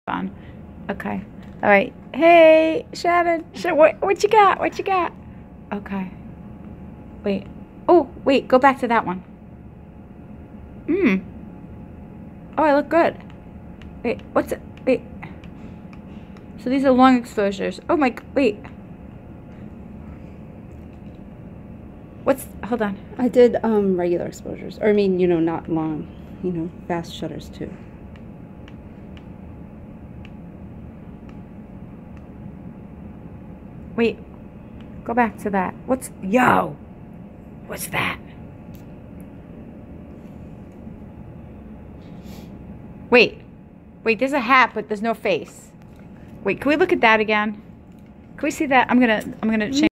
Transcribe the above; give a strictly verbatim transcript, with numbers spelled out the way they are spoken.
on. Okay. All right. Hey, Shannon. Sh what, what you got? What you got? Okay. Wait. Oh, wait. Go back to that one. Mmm. Oh, I look good. Wait. What's it? Wait. So these are long exposures. Oh my. Wait. What's? Hold on. I did um, regular exposures. Or I mean, you know, not long. You know, fast shutters too. Wait. Go back to that. What's... Yo! What's that? Wait. Wait, there's a hat, but there's no face. Wait, can we look at that again? Can we see that? I'm gonna... I'm gonna change...